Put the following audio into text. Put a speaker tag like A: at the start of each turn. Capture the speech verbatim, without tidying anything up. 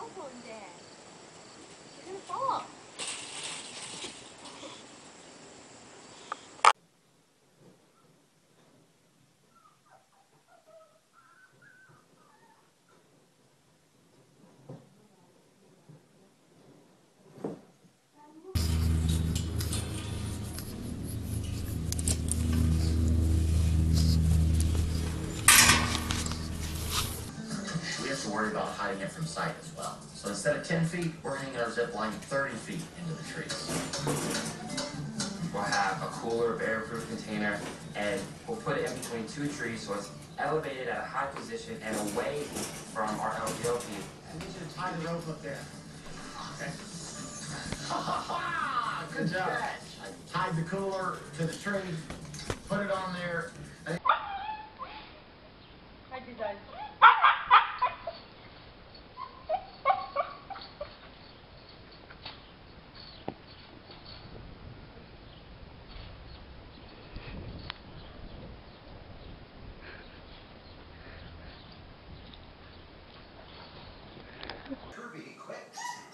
A: phone, Dad. You're gonna fall.
B: We have to worry about hiding it from sight as well. So instead of ten feet, we're hanging our zip line thirty feet into the trees. We'll have a cooler, bear-proof container, and we'll put it in between two trees so it's elevated at a high position and away from our L P O P.
C: I need you to tie the rope up there. Okay. Good job. I tied the cooler to the tree, put it on there.
A: How'd you guys?
C: Kirby equipped.